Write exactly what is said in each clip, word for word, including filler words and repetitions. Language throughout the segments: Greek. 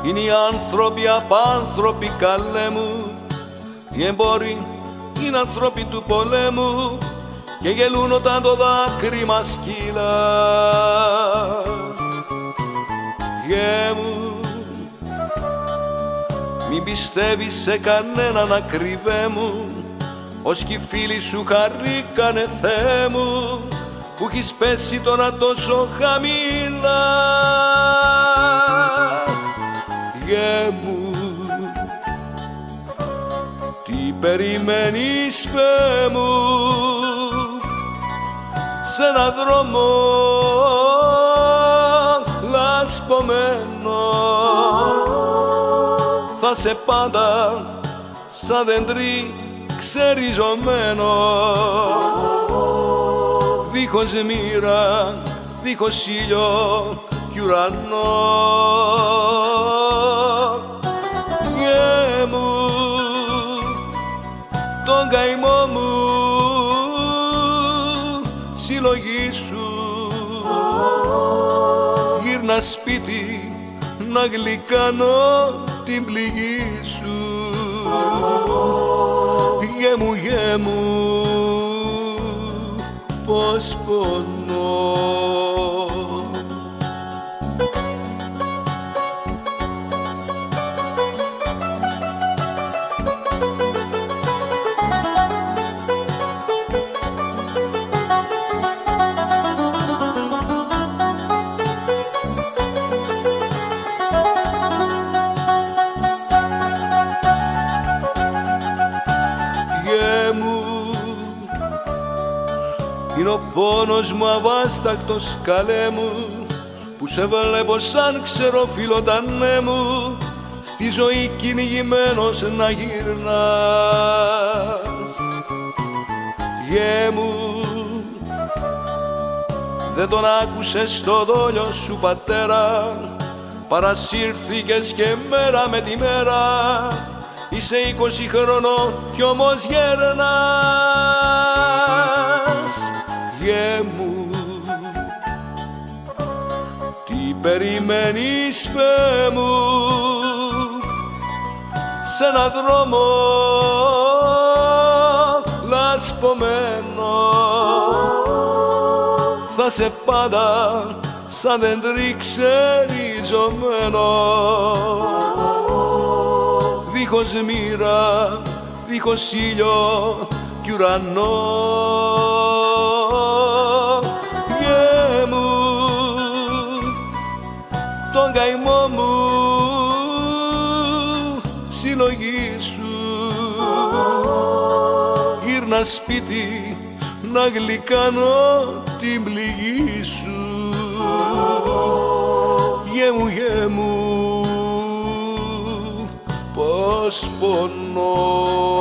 Είναι οι άνθρωποι απάνθρωποι, καλέ μου, οι εμπόροι είναι άνθρωποι του πολέμου και γελούν όταν το δάκρυ μας κύλα. Γε μου, μην πιστεύεις σε κανέναν, ακριβέ μου, ως κι οι φίλοι σου χαρήκανε, Θεέ μου, που έχεις πέσει τώρα τόσο χαμηλά. Γε μου, τι περιμένεις, πέ μου, σε έναν δρόμο λασπωμένο, θα σε πάντα σαν δέντρι ξεριζωμένο, δίχως μοίρα, δίχως ήλιο κι ουρανό. Γε μου, τον καημό μου συλλογήσου, γύρνα σπίτι να γλυκάνω την πληγή σου. Γε μου, γε μου, πως πονώ. Είναι ο πόνος μου αβάστακτος, καλέ μου, που σε βλέπω σαν ξεροφυλλοτανέ μου, στη ζωή κυνηγημένος να γυρνάς. Γε μου, δεν τον άκουσες το δόλιο σου πατέρα, παρασύρθηκες και μέρα με τη μέρα, είσαι είκοσι χρονών κι όμως γέρνας. Γε μου, τι περιμένεις, πέ μου, σε έναν δρόμο λασπωμένο, θα σε πάντα σαν δέντρι ξεριζωμένο, δίχως μοίρα, δίχως ήλιο κι ουρανό. Γε μου, τον καημό μου συλλογήσου, γύρνα σπίτι να γλυκάνω την πληγή σου. Γε μου, γε μου, πως πονώ.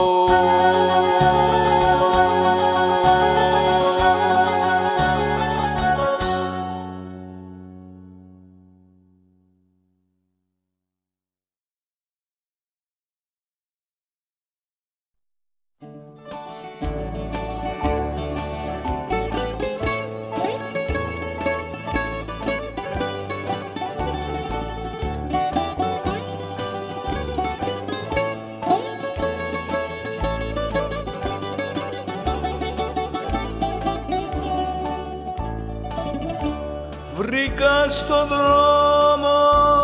Βρήκα στο δρόμο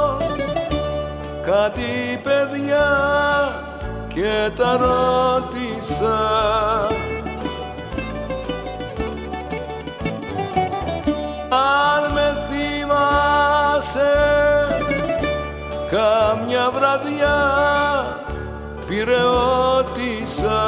κάτι παιδιά και τα ρώτησα, αν με θυμάσαι καμιά βραδιά πειραιώτησα.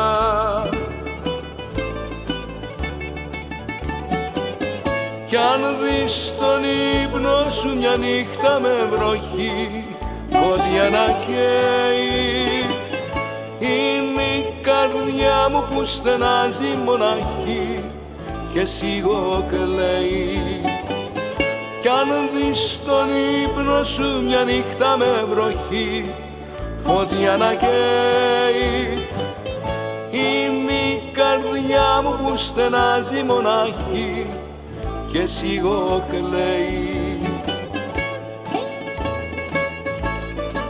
Κι αν δεις τον ύπνο σου μια νύχτα με βροχή, φωτιά να καίει, είναι η καρδιά μου που στενάζει μοναχή και σιγό κλαίει. Κι αν δεις τον ύπνο σου μια νύχτα με βροχή, φωτιά να καίει, είναι η καρδιά μου που στενάζει μοναχή και σιγό κλαίει.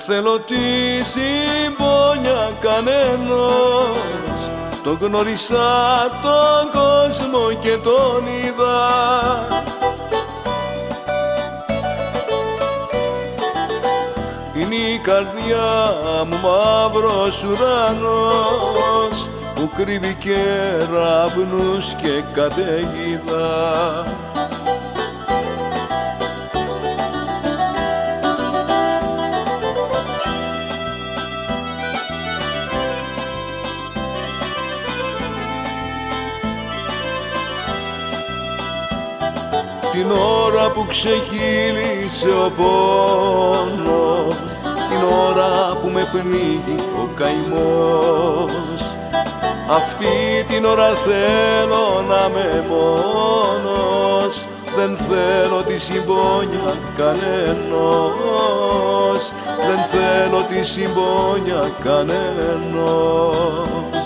θέλω τη συμπόνια κανένας, τον γνώρισα τον κόσμο και τον είδα. Είναι η καρδιά μου μαύρος ουρανός που κρύβει κεραυνούς και καταιγίδα. Την ώρα που ξεχύλισε ο πόνος, την ώρα που με πνίγει ο καημός, αυτή την ώρα θέλω να με μόνος, δεν θέλω τη συμπόνια κανένος, δεν θέλω τη συμπόνια κανένος.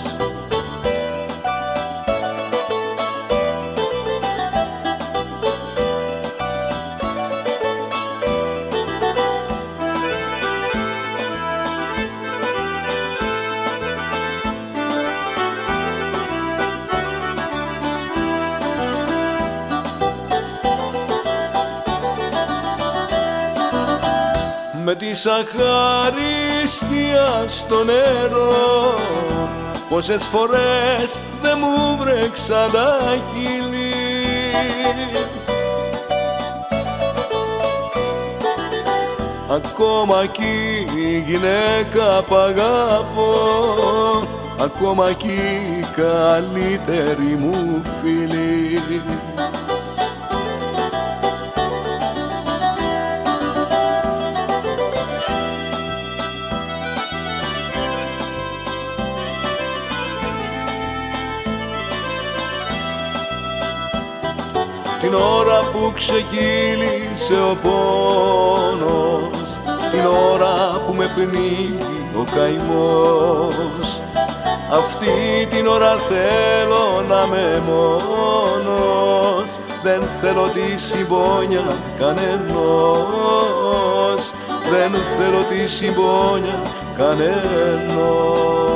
Με της αχαριστίας στο νερό, πόσες φορές δε μου βρέξαν τα χείλη. Ακόμα κι η γυναίκα που αγαπώ, ακόμα κι η καλύτερη μου φίλη. Την ώρα που ξεκύλισε ο πόνος, την ώρα που με πνίγει ο καημός, αυτή την ώρα θέλω να με μόνος, δεν θέλω τη συμπόνια κανένος, δεν θέλω τη συμπόνια κανένος.